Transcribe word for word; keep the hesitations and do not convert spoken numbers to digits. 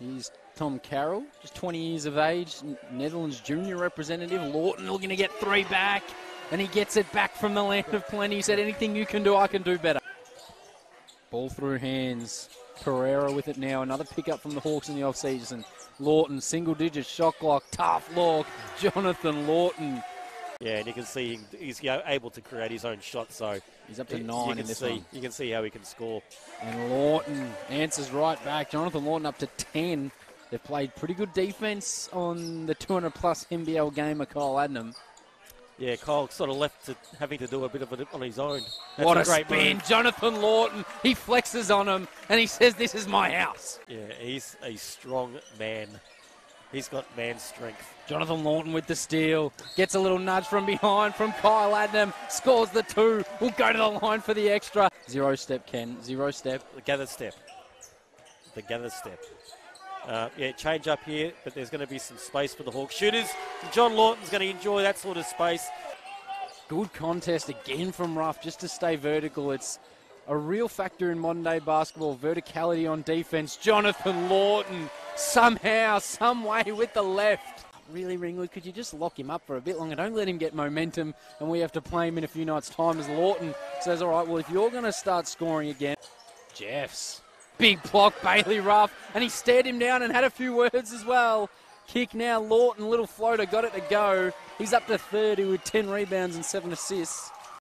Here's Tom Carroll, just twenty years of age, Netherlands junior representative. Lawton looking to get three back, and he gets it back from the land of plenty. He said, anything you can do, I can do better. Ball through hands. Pereira with it now. Another pickup from the Hawks in the off-season. Lawton, single-digit shot clock. Tough look. Jonathan Lawton. Yeah, and you can see he's able to create his own shot, so he's up to nine in this see, one. You can see how he can score. And Lawton answers right back. Jonathan Lawton up to ten. They've played pretty good defense on the two hundred plus N B L game of Kyle Adnam. Yeah, Kyle sort of left to having to do a bit of it on his own. That's what a, a great spin. move. Jonathan Lawton, he flexes on him, and he says, this is my house. Yeah, he's a strong man. He's got man strength. Jonathan Lawton with the steal. Gets a little nudge from behind from Kyle Adnam. Scores the two. Will go to the line for the extra. Zero step, Ken. Zero step. The gathered step. The gathered step. Uh, yeah, change up here, but there's going to be some space for the Hawks shooters. John Lawton's going to enjoy that sort of space. Good contest again from Ruff just to stay vertical. It's a real factor in modern day basketball. Verticality on defense. Jonathan Lawton somehow, some way with the left. Really, Ringwood, could you just lock him up for a bit longer? Don't let him get momentum, and we have to play him in a few nights' time as Lawton says, all right, well, if you're going to start scoring again. Jeffs. Big block, Bailey Ruff, and he stared him down and had a few words as well. Kick now, Lawton, little floater, got it to go. He's up to thirty with ten rebounds and seven assists.